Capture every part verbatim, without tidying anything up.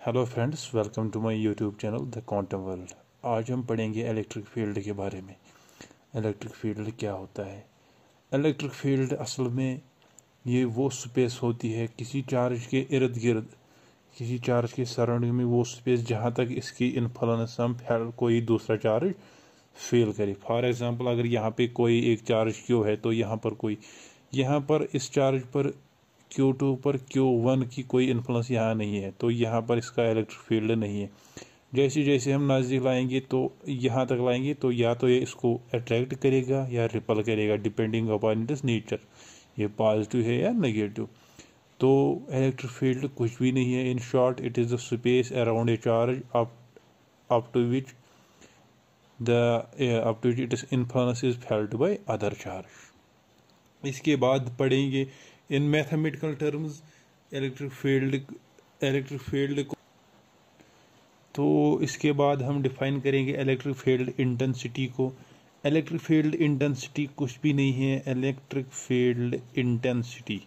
Hello friends, welcome to my YouTube channel the quantum world. आज हम पढ़ेंगे electric field के बारे में। इलेक्ट्रिक फील्ड क्या होता है? इलेक्ट्रिक फील्ड असल में ये वो स्पेस होती है किसी चार्ज के इर्द गिर्द, किसी चार्ज के सराउंडिंग में वो स्पेस जहाँ तक इसकी इन्फ्लुएंस हम कोई दूसरा चार्ज फील करे। फॉर एग्जांपल, अगर यहाँ पे कोई एक चार्ज क्यू है तो यहाँ पर कोई यहाँ पर इस चार्ज पर क्यू टू पर क्यू वन की कोई इन्फ्लुएंस यहाँ नहीं है, तो यहाँ पर इसका इलेक्ट्रिक फील्ड नहीं है। जैसे जैसे हम नज़दीक लाएंगे तो यहाँ तक लाएंगे तो या तो ये इसको अट्रैक्ट करेगा या रिपल करेगा, डिपेंडिंग अपॉन इट्स नेचर, ये पॉजिटिव है या नेगेटिव। तो इलेक्ट्रिक फील्ड कुछ भी नहीं है। In short, it is the space around a charge up up to which the up to which it is influence is felt by other charge. इसके बाद पढ़ेंगे इन mathematical terms electric field electric field को। तो इसके बाद हम define करेंगे इलेक्ट्रिक फील्ड इंटेंसिटी को। इलेक्ट्रिक फील्ड इंटेंसिटी कुछ भी नहीं है। इलेक्ट्रिक फील्ड इंटेंसिटी,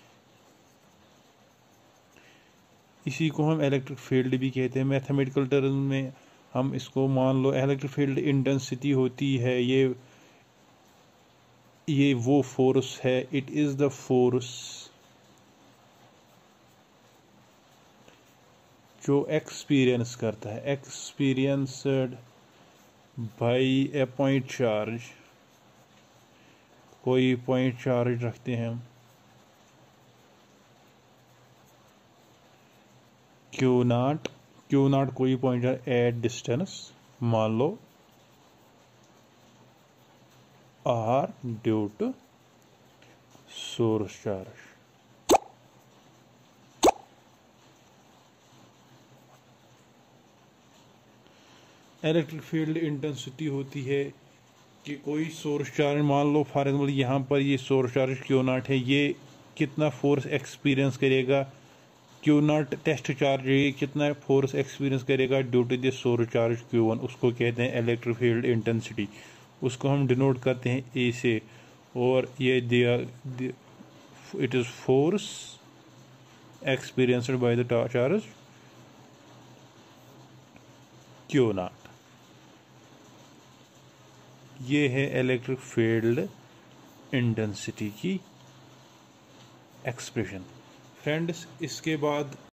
इसी को हम इलेक्ट्रिक फील्ड भी कहते हैं। मैथमेटिकल टर्म में हम इसको मान लो इलेक्ट्रिक फील्ड इंटेंसिटी होती है ये ये वो फोर्स है, इट इज द फोर्स जो एक्सपीरियंस करता है, experienced by a point charge. कोई पॉइंट चार्ज रखते हैं हम क्यू नॉट क्यू नॉट कोई पॉइंट चार्ज एट डिस्टेंस मान लो R due to source charge. Electric field intensity होती है कि कोई सोर्स चार्ज मान लो, फॉर एग्जाम्पल यहाँ पर ये सोर्स चार्ज क्यू नॉट है, ये कितना फोर्स एक्सपीरियंस करेगा। क्यू नॉट टेस्ट चार्ज ये कितना फोर्स एक्सपीरियंस करेगा due to this source charge Q one, उसको कहते हैं इलेक्ट्रिक फील्ड इंटेंसिटी। उसको हम डिनोट करते हैं ए से, और ये दिया it is force experienced by the charge Q naught. ये है इलेक्ट्रिक फील्ड इंटेंसिटी की एक्सप्रेशन। फ्रेंड्स, इसके बाद